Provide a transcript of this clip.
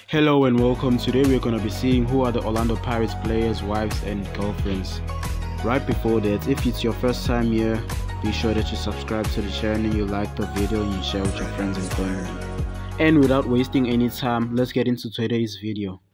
Hello and welcome. Today we're going to be seeing who are the Orlando Pirates players' wives and girlfriends. Right before that, if it's your first time here, be sure that you subscribe to the channel, you like the video, and you share with your friends and family. And without wasting any time, let's get into today's video.